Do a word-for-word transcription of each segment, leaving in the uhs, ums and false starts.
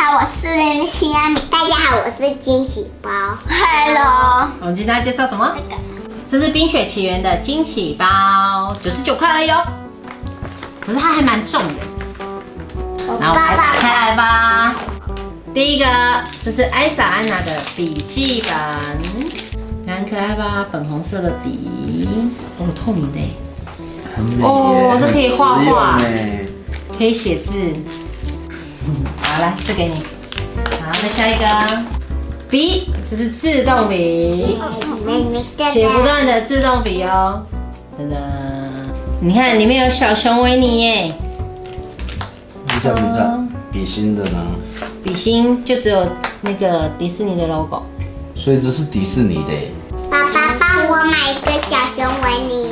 好，我是西安米。大家好，我是惊喜包。Hello。 我们今天要介绍什么？ 这个， 这是《冰雪奇缘》的惊喜包，九十九块而已哦。可是它还蛮重的。那我们来打开来吧。第一个，这是艾莎安娜的笔记本，很可爱吧？粉红色的底，哦，透明的耶。 很美哦，这可以画画， 可可以写字。嗯，好，来，这给你。好，再下一个笔，这是自动笔，写不断的自动笔哦。噔噔，你看里面有小熊维尼耶。 你像不像笔芯的呢？ 笔芯就只有那个迪士尼的 logo， 所以这是迪士尼的耶。 爸爸帮我买一个小熊维尼。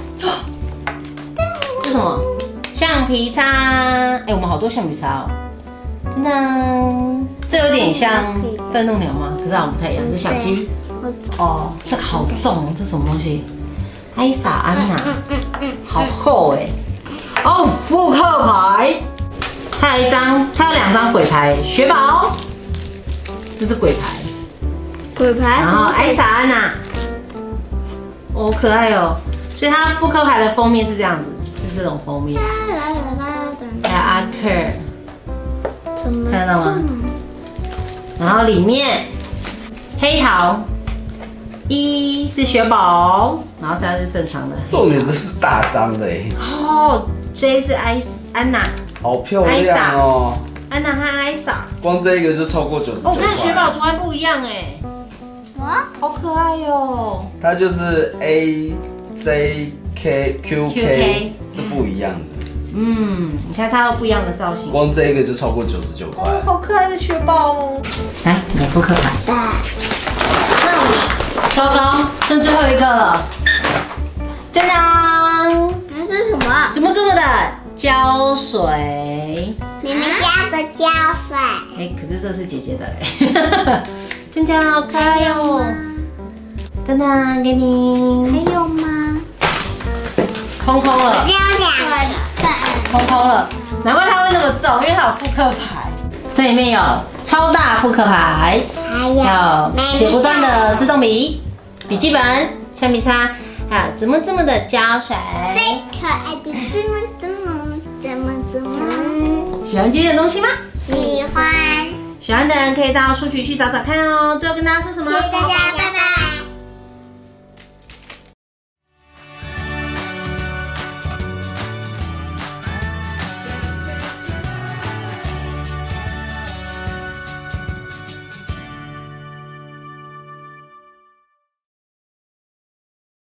这是什么？橡皮擦。哎、欸，我们好多橡皮擦哦。噔噔，这有点像愤怒鸟吗？可是好像不太一样，这是小鸡。哦，这个好重哦，这是什么东西？艾莎安娜，好厚哎。哦，复刻牌。还有一张，它有两张鬼牌，雪宝，这是鬼牌， 鬼牌， 然后艾莎安娜，哦，可爱哦。所以它复刻牌的封面是这样子，是这种封面。还有阿克，看到吗？然后里面黑桃，一是雪宝，然后三是正常的。 重点这是大张的哎。 哦 ，J 是艾安娜。 好漂亮哦！ 安娜和艾莎， 光这一个就超过九十九块。 我看雪宝图案不一样哎， 哇， 好可爱哟！ 它就是 A J K Q K 是不一样的。 嗯，你看它有不一样的造型。 光这一个就超过九十九块。 哦，好可爱的雪宝哦！来，你的扑克牌。糟糕，剩最后一个了。真的？ 那是什么？ 怎么这么的？胶水， 明明家的胶水。 哎、欸，可是这是姐姐的嘞，真的好可爱哦！噔噔，给你。 还有吗？ 空空了。 只有两个。 空空了，难怪它会那么重，因为它有复刻牌。这里面有超大复刻牌， 还有写不断的自动笔、笔记本、橡皮擦，还有怎么这么的胶水。 最可爱的怎么怎么怎么怎么。 喜欢今天的东西吗？ 喜欢。 喜欢的人可以到书局去找找看哦。最后跟大家说什么？ 谢谢大家，拜拜。